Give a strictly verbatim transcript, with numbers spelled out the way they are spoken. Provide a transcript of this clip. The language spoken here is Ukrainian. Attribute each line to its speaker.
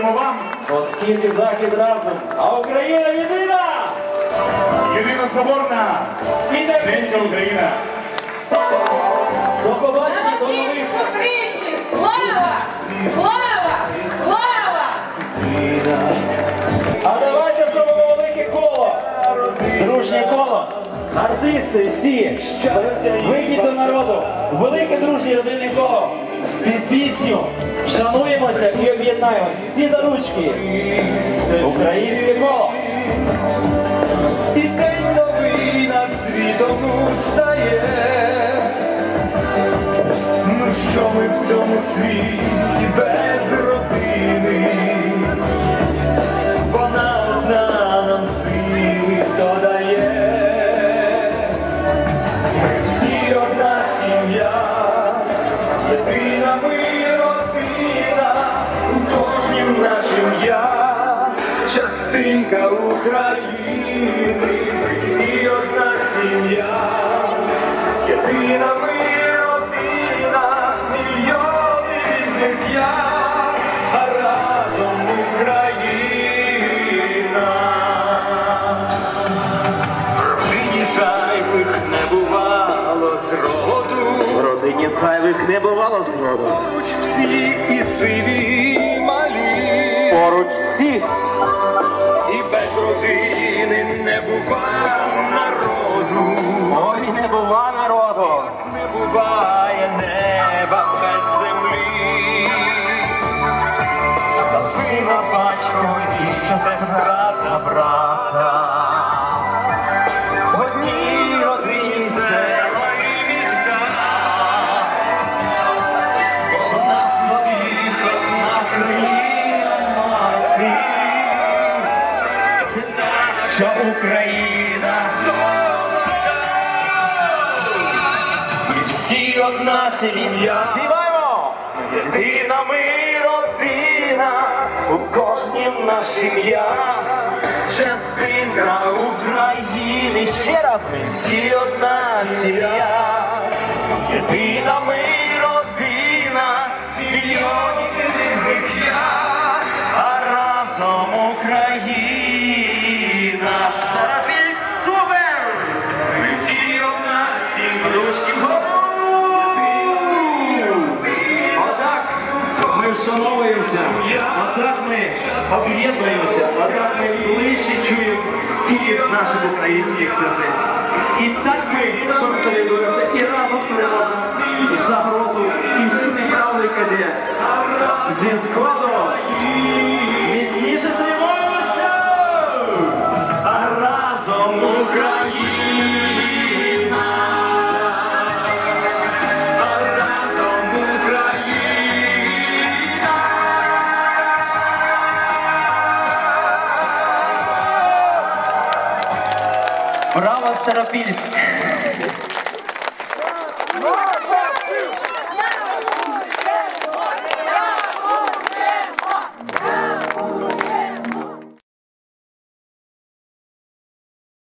Speaker 1: дякуємо вам.
Speaker 2: Оскільки Захід разом, а Україна єдина!
Speaker 1: Єдина соборна! Ненька Україна!
Speaker 2: До побачення, до нових!
Speaker 3: Тричі! Слава! Слава! Слава!
Speaker 2: А давайте зробимо велике коло! Дружнє коло! Артисти всі! Вийдіть до народу! Велике дружнє родинне коло! Під пісню! Шануємося і об'єднаємося! Всі за ручки! Українське коло!
Speaker 4: І день новий над світом устає. Ну що ми в цьому світі без родини? Вона одна нам сили додає. Ми всі одна сім'я, єдина ми родина, у кожнім нашим я, частинка України. Ми всі одна сім'я, єдина ми родина, мільйони різних я, а разом Україна. В родині зайвих не бувало зроду,
Speaker 2: В родині зайвих не бувало зроду.
Speaker 4: поруч всі і сиві, і малі.
Speaker 2: Поруч всі.
Speaker 4: І без родини не бува народу.
Speaker 2: Ой, не бува народу.
Speaker 4: Не буває неба без землі. За сина батько і сестра за брата. В одній родині села і міста. Одна собі, одна країна мати. Це наша Україна. І всі одна сім'я.
Speaker 2: Співаємо!
Speaker 4: Єдина ми родина, у кожнім нашим я, частинка України.
Speaker 2: Ще раз ми.
Speaker 4: Всі одна сім'я, єдина ми родина, мільйонів різних я, а разом Україна. Старопіль супер! Ми всі одна сім'я.
Speaker 2: Отак ми вшановуємося, отак ми об'єднуємося, отак ми ближче чуємо спів наших українських сердець. І так ми консолідуємося і разом переможемо загрозу і всю неправду, яка є. Зі сходу міцніше тримаємося, а разом Україна.
Speaker 4: Браво, Старопільськ!